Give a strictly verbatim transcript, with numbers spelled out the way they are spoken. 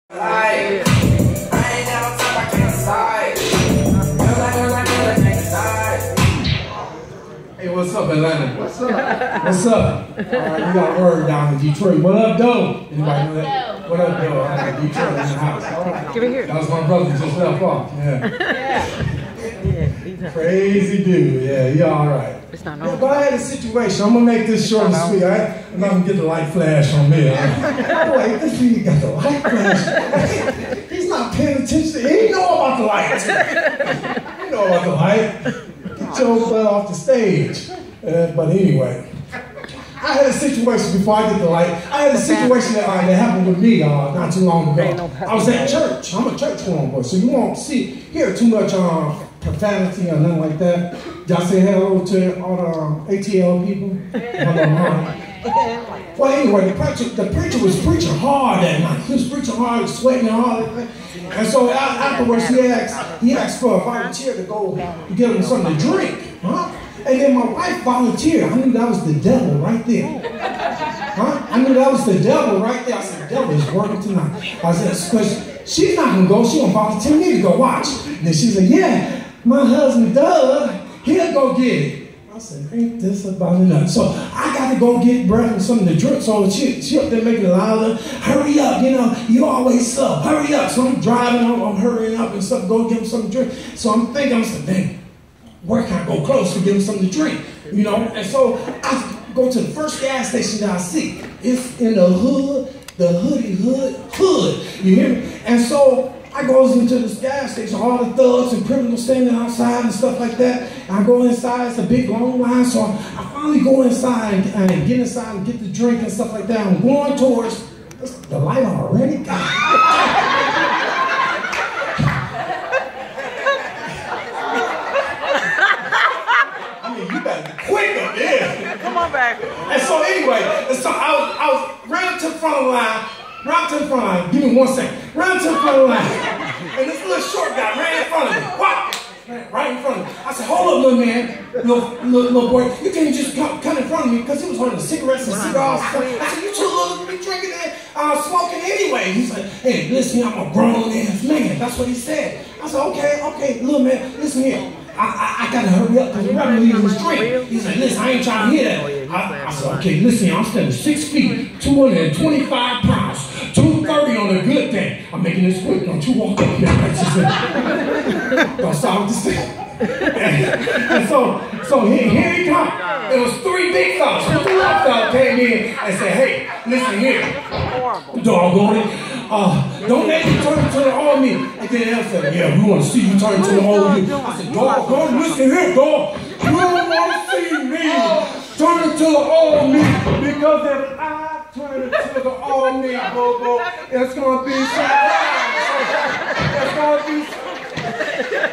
Like, I ain't never talk about can't decide. Hey, what's up, Atlanta? What's up? What's up? All right, we got a word down in Detroit. What up, though? Anybody know that? What up, though? I got Detroit in the house. All right. Give it here. That was my brother just left off. Yeah. Yeah. Crazy dude. Yeah, he all right. It's not Yeah, normal. but I had a situation. I'm gonna make this short and sweet. All right? I'm not gonna get the light flash on me. Right? Wait, this nigga got the light flash. He's not paying attention. He didn't know about the light. He know about the light. Get your butt off the stage. Uh, but anyway, I had a situation before I get the light. I had a situation that, uh, that happened with me uh, not too long ago. I was at church. I'm a church going boy, so you won't see hear too much um, profanity or nothing like that. Y'all say hello to all the um, A T L people. Well, anyway, the preacher, the preacher was preaching hard that night. He was preaching hard, sweating hard. And so afterwards, he asked, he asked for a volunteer to go get him something to drink. Huh? And then my wife volunteered. I knew that was the devil right there. Huh? I knew that was the devil right there. I said, the devil is working tonight. I said, because she's not going to go. She's going to volunteer me to go watch. And then she said, yeah, my husband Doug, he'll go get it. I said, ain't this about enough? So I got to go get bread and something to drink. So she, she up there making it louder. Hurry up, you know, you always up. Hurry up. So I'm driving, I'm, I'm hurrying up and stuff, go get him something to drink. So I'm thinking, I'm saying, dang, where can I go close to give him something to drink? You know, and so I go to the first gas station that I see. It's in the hood, the hoodie hood, hood. You hear me? And so I goes into this gas station, all the thugs and criminals standing outside and stuff like that. I go inside, it's a big long line, so I finally go inside and, and get inside and get the drink and stuff like that. I'm going towards the light already. God. I mean, you better be quick up there. Come on back. And so anyway, and so I was, I was ran to the front of the line. Right to the front line. Give me one second. Right to the front of the line. And this little short guy ran in front of me. What? Right in front of me. I said, hold up, little man. Little, little, little boy. You can't just come, come in front of me because he was holding cigarettes and cigars. I said, you too little to be drinking and uh, smoking anyway. He said, hey, listen, I'm a grown ass man. That's what he said. I said, okay, okay, little man, listen here. I, I, I gotta hurry up because we're gonna leave this drink. He said, listen, I ain't trying to hear that. I, I said, okay, listen, I'm standing six feet, two hundred twenty-five pounds, two thirty on a good day. I'm making this quick. Don't you walk up here. Don't stop this thing. And, and so, so here, here he comes. There was three big fellas. Three little fellas came in and said, hey, listen here. Doggone it. Uh, don't make me turn to the old me. And then they said, yeah, we want to see you turn to the old you. I said, dog, dog, listen here, dog. You don't want to see me turn to the old me. Because if I turn into the old me, Bobo, it's going to be surprise. It's going to be